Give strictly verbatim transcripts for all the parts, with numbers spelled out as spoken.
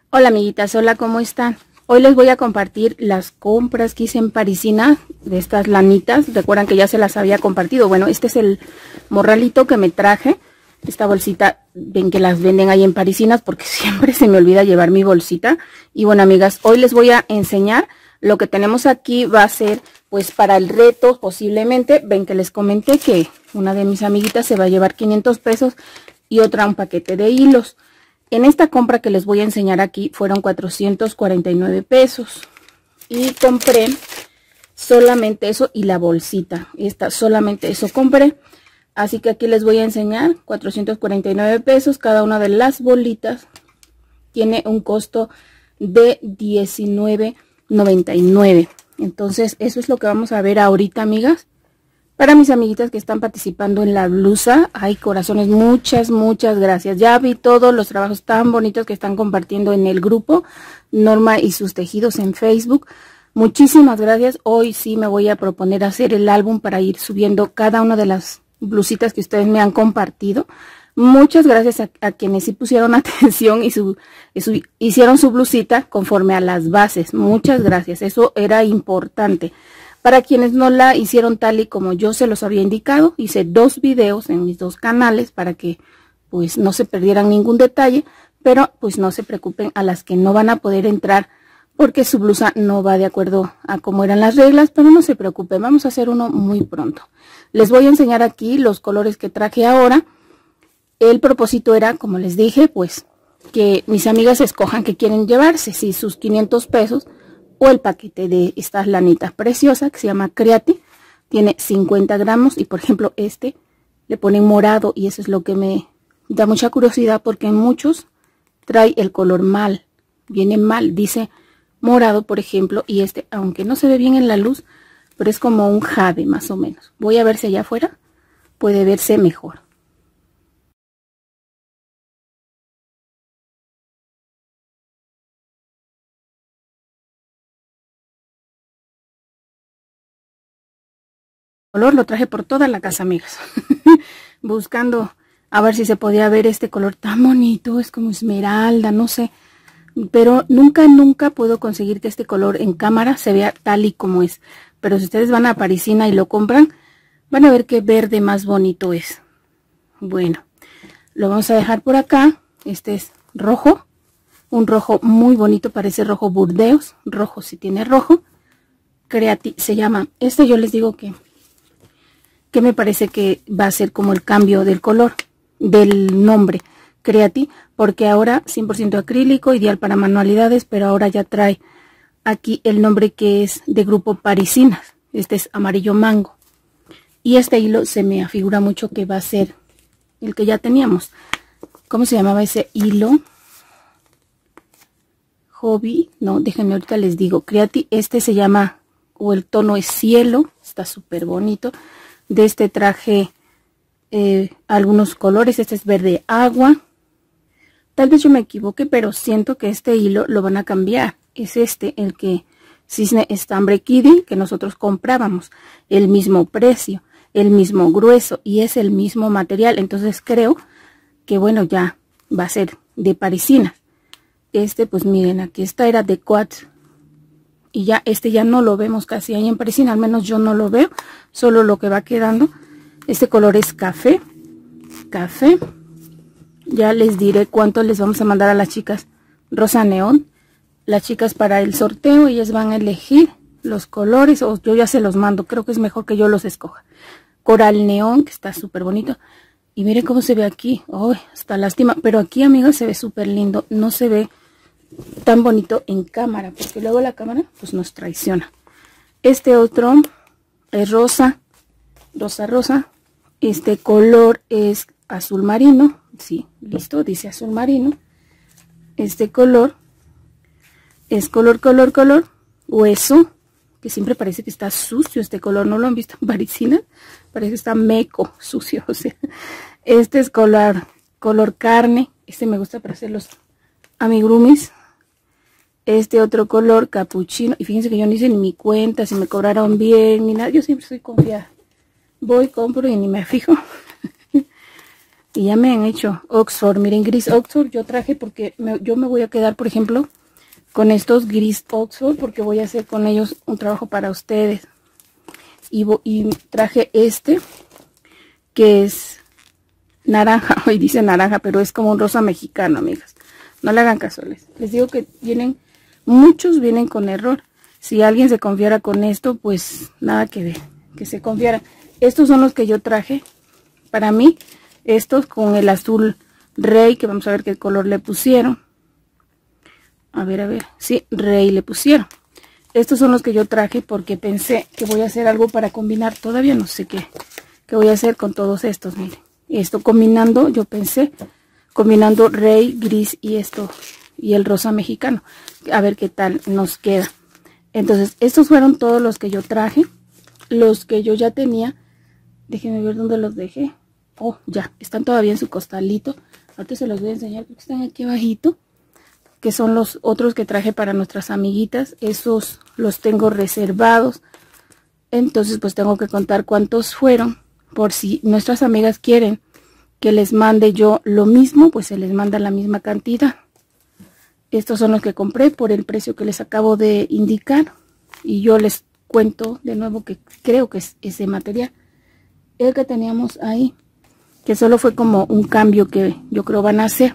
Hola amiguitas, hola, ¿cómo están? Hoy les voy a compartir las compras que hice en Parisina de estas lanitas. Recuerdan que ya se las había compartido. Bueno, este es el morralito que me traje. Esta bolsita, ven que las venden ahí en Parisinas porque siempre se me olvida llevar mi bolsita. Y bueno, amigas, hoy les voy a enseñar lo que tenemos aquí. Va a ser pues para el reto posiblemente. Ven que les comenté que una de mis amiguitas se va a llevar quinientos pesos y otra un paquete de hilos. En esta compra que les voy a enseñar aquí fueron cuatrocientos cuarenta y nueve pesos. Y compré solamente eso y la bolsita. Esta solamente eso compré. Así que aquí les voy a enseñar cuatrocientos cuarenta y nueve pesos. Cada una de las bolitas tiene un costo de diecinueve noventa y nueve. Entonces eso es lo que vamos a ver ahorita, amigas. Para mis amiguitas que están participando en la blusa, ay corazones, muchas, muchas gracias. Ya vi todos los trabajos tan bonitos que están compartiendo en el grupo Norma y sus tejidos en Facebook. Muchísimas gracias. Hoy sí me voy a proponer hacer el álbum para ir subiendo cada una de las blusitas que ustedes me han compartido. Muchas gracias a, a quienes sí pusieron atención y, su, y su, hicieron su blusita conforme a las bases. Muchas gracias, eso era importante. Para quienes no la hicieron tal y como yo se los había indicado, hice dos videos en mis dos canales para que pues no se perdieran ningún detalle, pero pues no se preocupen a las que no van a poder entrar porque su blusa no va de acuerdo a cómo eran las reglas, pero no se preocupen, vamos a hacer uno muy pronto. Les voy a enseñar aquí los colores que traje ahora. El propósito era, como les dije, pues que mis amigas escojan qué quieren llevarse, si sus quinientos pesos o el paquete de estas lanitas preciosas que se llama Creati. Tiene cincuenta gramos y por ejemplo este le ponen morado y eso es lo que me da mucha curiosidad porque en muchos trae el color mal, viene mal, dice morado por ejemplo, y este aunque no se ve bien en la luz, pero es como un jade más o menos. Voy a ver si allá afuera puede verse mejor. Color lo traje por toda la casa, amigas, buscando a ver si se podía ver este color tan bonito, es como esmeralda, no sé, pero nunca, nunca puedo conseguir que este color en cámara se vea tal y como es, pero si ustedes van a Parisina y lo compran, van a ver qué verde más bonito es. Bueno, lo vamos a dejar por acá. Este es rojo, un rojo muy bonito, parece rojo burdeos, rojo si tiene rojo, Creati se llama, este yo les digo que que me parece que va a ser como el cambio del color del nombre Creati, porque ahora cien por ciento acrílico, ideal para manualidades, pero ahora ya trae aquí el nombre que es de grupo Parisinas. Este es amarillo mango y este hilo se me afigura mucho que va a ser el que ya teníamos. ¿Cómo se llamaba ese hilo? Hobby, no, déjenme ahorita les digo. Creati, este se llama, o el tono es cielo, está súper bonito. De este traje eh, algunos colores, este es verde agua. Tal vez yo me equivoque, pero siento que este hilo lo van a cambiar. Es este, el que Cisne Estambre Kiddy, que nosotros comprábamos. El mismo precio, el mismo grueso y es el mismo material. Entonces creo que bueno, ya va a ser de Parisina. Este, pues miren, aquí esta era de Quats. Y ya este ya no lo vemos casi ahí en Parisina, al menos yo no lo veo, solo lo que va quedando. Este color es café, café. Ya les diré cuánto les vamos a mandar a las chicas rosa neón. Las chicas para el sorteo, ellas van a elegir los colores, o yo ya se los mando, creo que es mejor que yo los escoja. Coral neón, que está súper bonito. Y miren cómo se ve aquí, oh, está lástima, pero aquí, amigas, se ve súper lindo, no se ve tan bonito en cámara porque luego la cámara pues nos traiciona. Este otro es rosa, rosa rosa, este color es azul marino, sí, listo, dice azul marino. Este color es color color color hueso, que siempre parece que está sucio este color, no lo han visto en Parisina, parece que está meco, sucio, o sea. Este es color color carne, este me gusta para hacer los amigurumis. Este otro color capuchino, y fíjense que yo no hice ni mi cuenta, si me cobraron bien, ni nada, yo siempre soy confiada. Voy, compro y ni me fijo. Y ya me han hecho Oxford. Miren, gris Oxford yo traje porque me, yo me voy a quedar, por ejemplo, con estos gris Oxford porque voy a hacer con ellos un trabajo para ustedes. Y, y traje este que es naranja. Hoy dice naranja, pero es como un rosa mexicano, amigas. No le hagan caso. Les, les digo que vienen, muchos vienen con error. Si alguien se confiara con esto, pues nada que ver, que se confiara. Estos son los que yo traje para mí. Estos con el azul rey, que vamos a ver qué color le pusieron. A ver, a ver. Sí, rey le pusieron. Estos son los que yo traje porque pensé que voy a hacer algo para combinar. Todavía no sé qué, qué voy a hacer con todos estos, miren. Esto combinando, yo pensé, combinando rey, gris y esto, y el rosa mexicano. A ver qué tal nos queda. Entonces, estos fueron todos los que yo traje. Los que yo ya tenía. Déjenme ver dónde los dejé. Oh, ya, están todavía en su costalito. Ahorita se los voy a enseñar porque están aquí abajito. Que son los otros que traje para nuestras amiguitas. Esos los tengo reservados. Entonces, pues tengo que contar cuántos fueron. Por si nuestras amigas quieren que les mande yo lo mismo, pues se les manda la misma cantidad. Estos son los que compré por el precio que les acabo de indicar. Y yo les cuento de nuevo que creo que es ese material. El que teníamos ahí. Que solo fue como un cambio que yo creo van a hacer.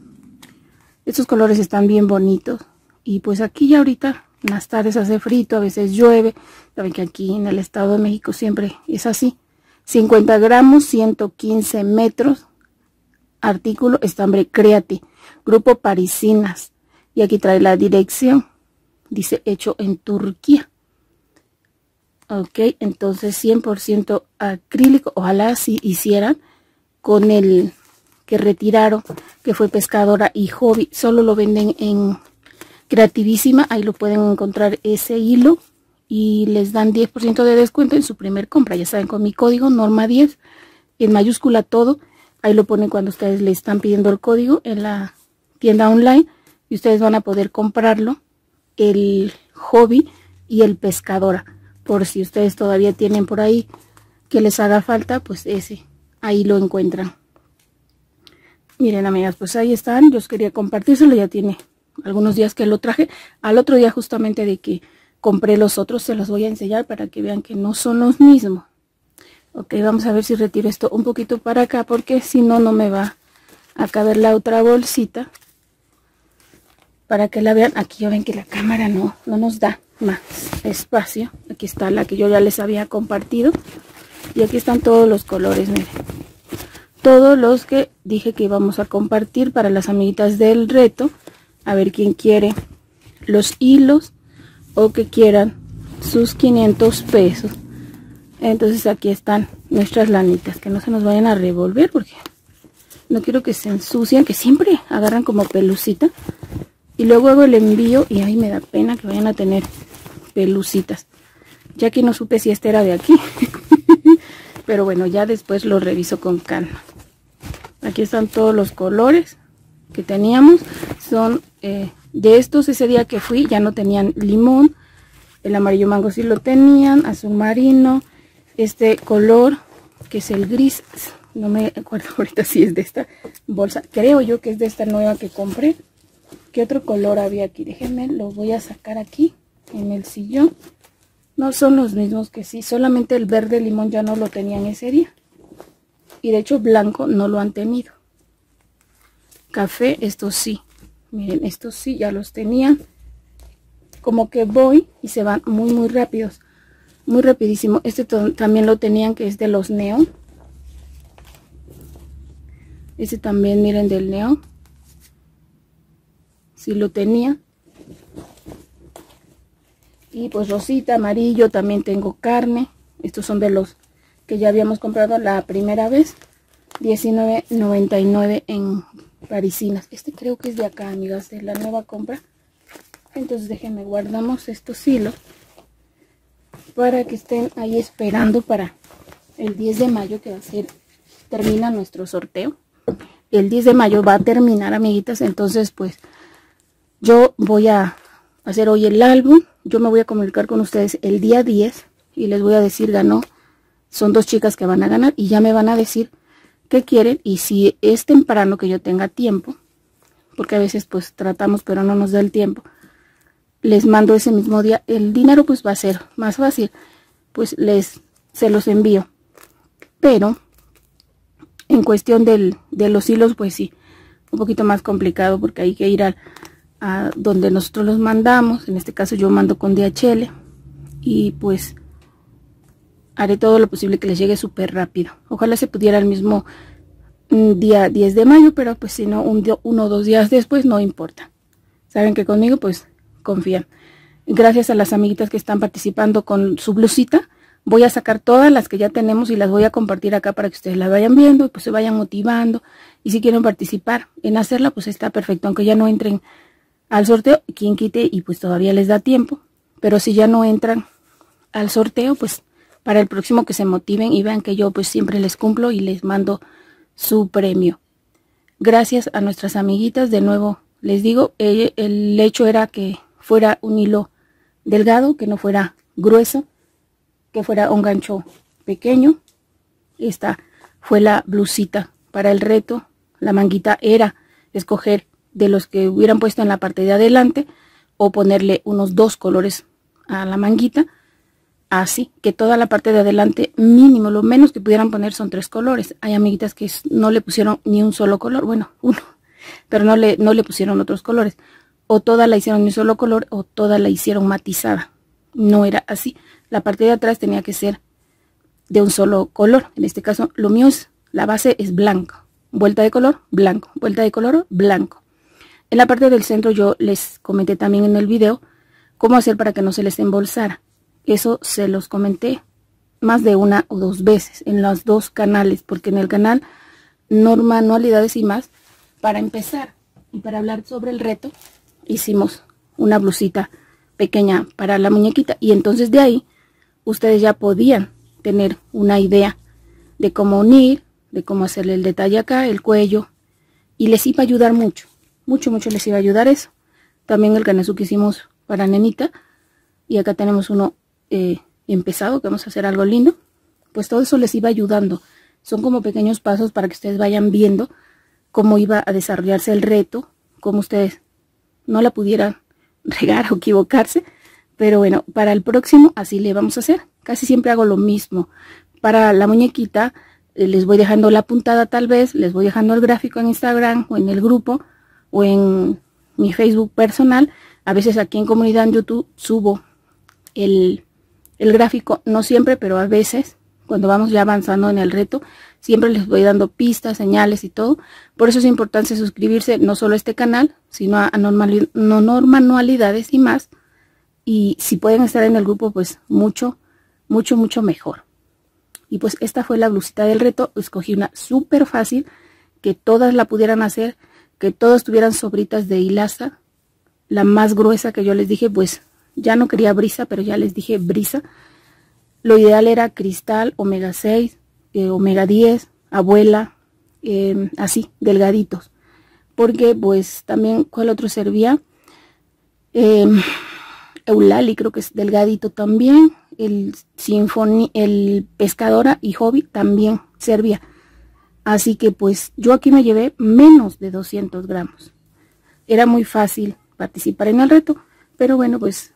Estos colores están bien bonitos. Y pues aquí ya ahorita en las tardes hace frito, a veces llueve. Saben que aquí en el Estado de México siempre es así. cincuenta gramos, ciento quince metros. Artículo Estambre Creati. Grupo Parisinas. Y aquí trae la dirección. Dice hecho en Turquía. Ok, entonces cien por ciento acrílico. Ojalá si hicieran con el que retiraron, que fue Pescadora y Hobby. Solo lo venden en Creativísima. Ahí lo pueden encontrar ese hilo. Y les dan diez por ciento de descuento en su primer compra. Ya saben, con mi código Norma diez. En mayúscula todo. Ahí lo ponen cuando ustedes le están pidiendo el código en la tienda online. Y ustedes van a poder comprarlo, el Hobby y el Pescadora. Por si ustedes todavía tienen por ahí que les haga falta, pues ese, ahí lo encuentran. Miren, amigas, pues ahí están. Yo os quería compartírselo, ya tiene algunos días que lo traje. Al otro día justamente de que compré los otros, se los voy a enseñar para que vean que no son los mismos. Ok, vamos a ver si retiro esto un poquito para acá, porque si no, no me va a caber la otra bolsita. Para que la vean, aquí ya ven que la cámara no, no nos da más espacio. Aquí está la que yo ya les había compartido. Y aquí están todos los colores, miren. Todos los que dije que íbamos a compartir para las amiguitas del reto. A ver quién quiere los hilos o que quieran sus quinientos pesos. Entonces aquí están nuestras lanitas. Que no se nos vayan a revolver porque no quiero que se ensucien, que siempre agarran como pelucita. Y luego hago el envío y ahí me da pena que vayan a tener pelucitas. Ya que no supe si este era de aquí. Pero bueno, ya después lo reviso con calma. Aquí están todos los colores que teníamos. Son eh, de estos, ese día que fui ya no tenían limón. El amarillo mango sí lo tenían. Azul marino. Este color que es el gris. No me acuerdo ahorita si es de esta bolsa. Creo yo que es de esta nueva que compré. ¿Qué otro color había aquí? Déjenme, lo voy a sacar aquí en el sillón. No son los mismos que sí, solamente el verde limón ya no lo tenían ese día. Y de hecho blanco no lo han tenido. Café, estos sí. Miren, estos sí ya los tenían. Como que voy y se van muy muy rápidos. Muy rapidísimo. Este también lo tenían, que es de los neón. Este también, miren, del neón. Si lo tenía. Y pues rosita, amarillo, también tengo carne. Estos son de los que ya habíamos comprado la primera vez. diecinueve noventa y nueve en Parisinas. Este creo que es de acá, amigas, de la nueva compra. Entonces déjenme, guardamos estos hilos para que estén ahí esperando para el diez de mayo, que va a ser, termina nuestro sorteo. El diez de mayo va a terminar, amiguitas. Entonces pues yo voy a hacer hoy el álbum. Yo me voy a comunicar con ustedes el día diez y les voy a decir ganó. Son dos chicas que van a ganar y ya me van a decir qué quieren, y si es temprano que yo tenga tiempo, porque a veces pues tratamos pero no nos da el tiempo, les mando ese mismo día. El dinero pues va a ser más fácil, pues les se los envío. Pero en cuestión del, de los hilos, pues sí, un poquito más complicado, porque hay que ir a, a donde nosotros los mandamos. En este caso yo mando con D H L, y pues haré todo lo posible que les llegue súper rápido. Ojalá se pudiera el mismo día diez de mayo, pero pues si no, un día, uno o dos días después, no importa. Saben que conmigo pues confían. Gracias a las amiguitas que están participando con su blusita, voy a sacar todas las que ya tenemos y las voy a compartir acá para que ustedes las vayan viendo y pues se vayan motivando. Y si quieren participar en hacerla, pues está perfecto, aunque ya no entren al sorteo, quien quite, y pues todavía les da tiempo. Pero si ya no entran al sorteo, pues para el próximo que se motiven y vean que yo pues siempre les cumplo y les mando su premio. Gracias a nuestras amiguitas, de nuevo les digo, el, el hecho era que fuera un hilo delgado, que no fuera grueso, que fuera un gancho pequeño. Esta fue la blusita para el reto. La manguita era escoger de los que hubieran puesto en la parte de adelante, o ponerle unos dos colores a la manguita, así que toda la parte de adelante, mínimo, lo menos que pudieran poner son tres colores. Hay amiguitas que no le pusieron ni un solo color, bueno, uno, pero no le, no le pusieron otros colores. O toda la hicieron de un solo color, o toda la hicieron matizada. No era así. La parte de atrás tenía que ser de un solo color. En este caso, lo mío es, la base es blanco. Vuelta de color, blanco. Vuelta de color, blanco. En la parte del centro yo les comenté también en el video cómo hacer para que no se les embolsara. Eso se los comenté más de una o dos veces en los dos canales, porque en el canal Norma Manualidades y Más, para empezar y para hablar sobre el reto, hicimos una blusita pequeña para la muñequita, y entonces de ahí ustedes ya podían tener una idea de cómo unir, de cómo hacerle el detalle acá, el cuello, y les iba a ayudar mucho, mucho, mucho les iba a ayudar eso. También el Ganesu que hicimos para nenita, y acá tenemos uno eh, empezado, que vamos a hacer algo lindo, pues todo eso les iba ayudando. Son como pequeños pasos para que ustedes vayan viendo cómo iba a desarrollarse el reto, cómo ustedes no la pudieran regar o equivocarse. Pero bueno, para el próximo así le vamos a hacer. Casi siempre hago lo mismo. Para la muñequita eh, les voy dejando la puntada, tal vez les voy dejando el gráfico en Instagram o en el grupo o en mi Facebook personal. A veces aquí en comunidad en YouTube subo el, el gráfico, no siempre, pero a veces cuando vamos ya avanzando en el reto, siempre les voy dando pistas, señales y todo. Por eso es importante suscribirse no solo a este canal, sino a, a normal, no, Manualidades y Más. Y si pueden estar en el grupo, pues mucho, mucho, mucho mejor. Y pues esta fue la blusita del reto. Escogí una súper fácil, que todas la pudieran hacer, que todas tuvieran sobritas de hilaza. La más gruesa que yo les dije, pues ya no quería brisa, pero ya les dije brisa. Lo ideal era cristal, omega seis, eh, omega diez, abuela, eh, así, delgaditos. Porque pues también, ¿cuál otro servía? Eh, Eulali creo que es delgadito también. El Sinfoni, el Pescadora y Hobby también servía. Así que pues yo aquí me llevé menos de doscientos gramos. Era muy fácil participar en el reto, pero bueno, pues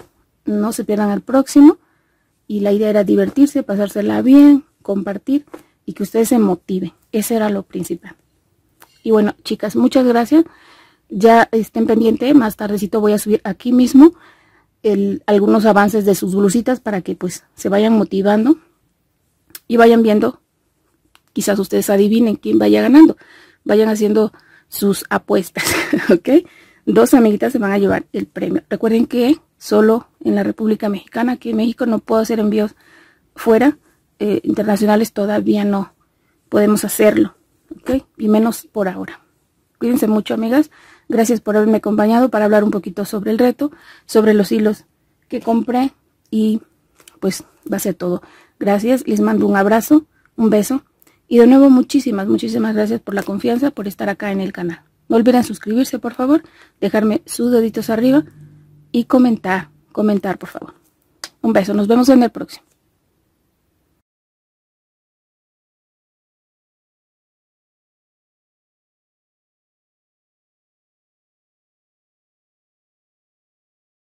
no se pierdan al próximo. Y la idea era divertirse, pasársela bien, compartir y que ustedes se motiven. Ese era lo principal. Y bueno, chicas, muchas gracias. Ya estén pendientes, más tardecito voy a subir aquí mismo el, algunos avances de sus blusitas para que pues se vayan motivando y vayan viendo. Quizás ustedes adivinen quién vaya ganando. Vayan haciendo sus apuestas, ¿ok? Dos amiguitas se van a llevar el premio. Recuerden que solo en la República Mexicana, aquí en México no puedo hacer envíos fuera, eh, internacionales todavía no podemos hacerlo, ¿ok? Y menos por ahora. Cuídense mucho, amigas. Gracias por haberme acompañado para hablar un poquito sobre el reto, sobre los hilos que compré y pues va a ser todo. Gracias, les mando un abrazo, un beso y de nuevo muchísimas, muchísimas gracias por la confianza, por estar acá en el canal. No olviden suscribirse, por favor, dejarme sus deditos arriba y comentar, comentar, por favor. Un beso, nos vemos en el próximo.